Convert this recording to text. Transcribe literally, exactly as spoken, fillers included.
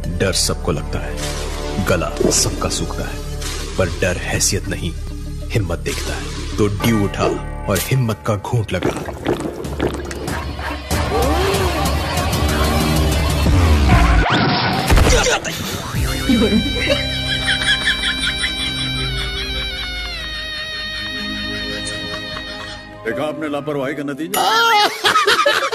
डर सबको लगता है, गला सबका सूखता है, पर डर हैसियत नहीं, हिम्मत देखता है। तो ड्यू उठा और हिम्मत का घूंट लगा। देखा आपने लापरवाही का नतीजा।